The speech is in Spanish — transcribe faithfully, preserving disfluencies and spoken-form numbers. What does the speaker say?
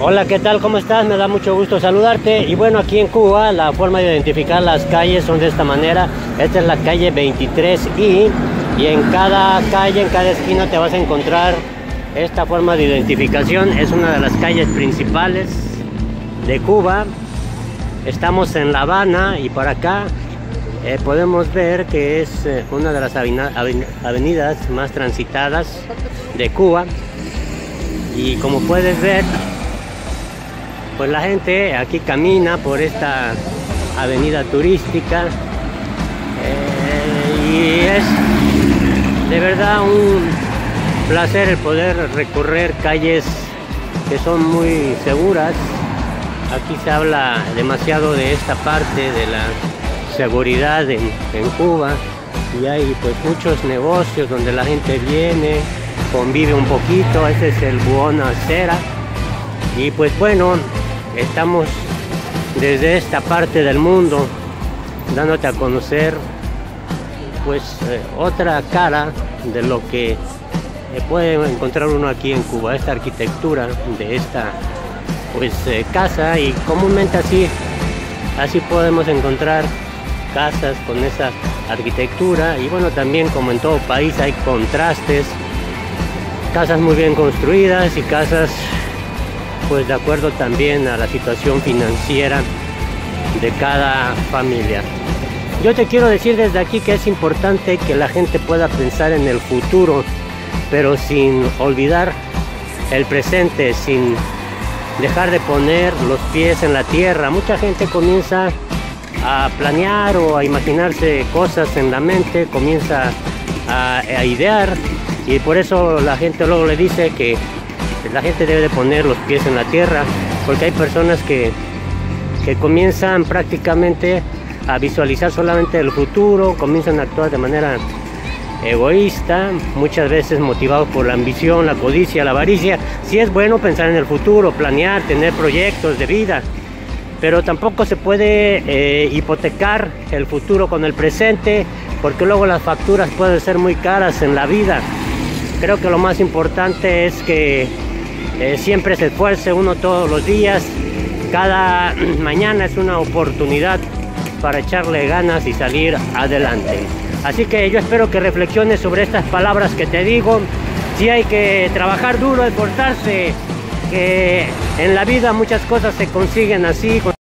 Hola, ¿qué tal? ¿Cómo estás? Me da mucho gusto saludarte. Y bueno, aquí en Cuba la forma de identificar las calles son de esta manera. Esta es la calle veintitrés I y en cada calle, en cada esquina te vas a encontrar esta forma de identificación. Es una de las calles principales de Cuba. Estamos en La Habana y por acá eh, podemos ver que es eh, una de las avenidas más transitadas de Cuba. Y como puedes ver, pues la gente aquí camina por esta avenida turística eh, y es de verdad un placer el poder recorrer calles que son muy seguras. Aquí se habla demasiado de esta parte de la seguridad en, en Cuba, y hay pues muchos negocios donde la gente viene, convive un poquito. Ese es el Buona Sera. Y pues bueno, estamos desde esta parte del mundo dándote a conocer pues eh, otra cara de lo que eh, puede encontrar uno aquí en Cuba, esta arquitectura de esta pues eh, casa. Y comúnmente así así podemos encontrar casas con esa arquitectura. Y bueno, también como en todo país hay contrastes, casas muy bien construidas y casas pues de acuerdo también a la situación financiera de cada familia. Yo te quiero decir desde aquí que es importante que la gente pueda pensar en el futuro, pero sin olvidar el presente, sin dejar de poner los pies en la tierra. Mucha gente comienza a planear o a imaginarse cosas en la mente, comienza a, a idear, y por eso la gente luego le dice que la gente debe de poner los pies en la tierra, porque hay personas que, que comienzan prácticamente a visualizar solamente el futuro, comienzan a actuar de manera egoísta, muchas veces motivados por la ambición, la codicia, la avaricia. Sí es bueno pensar en el futuro, planear, tener proyectos de vida, pero tampoco se puede eh, hipotecar el futuro con el presente, porque luego las facturas pueden ser muy caras en la vida. Creo que lo más importante es que eh, siempre se esfuerce uno todos los días. Cada mañana es una oportunidad para echarle ganas y salir adelante. Así que yo espero que reflexiones sobre estas palabras que te digo. Sí hay que trabajar duro, esforzarse, que en la vida muchas cosas se consiguen así.